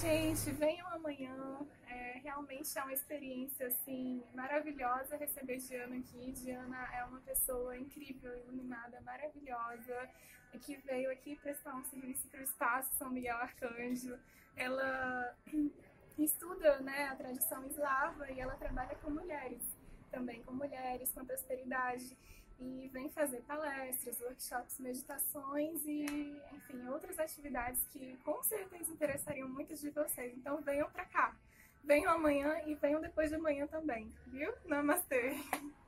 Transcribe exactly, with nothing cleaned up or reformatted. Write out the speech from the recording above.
Gente, venham amanhã. É, realmente é uma experiência assim maravilhosa receber Diana aqui. Diana é uma pessoa incrível, iluminada, maravilhosa, que veio aqui prestar um serviço para o espaço São Miguel Arcanjo. Ela estuda, né, a tradição eslava e ela trabalha com mulheres, também com mulheres, com prosperidade, e vem fazer palestras, workshops, meditações e, enfim, outras atividades que com certeza interessariam muitos de vocês. Então venham pra cá, venham amanhã e venham depois de amanhã também, viu? Namastê!